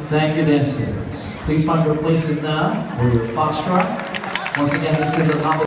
Thank you, dancers. Please find your places now for your foxtrot. Once again, this is an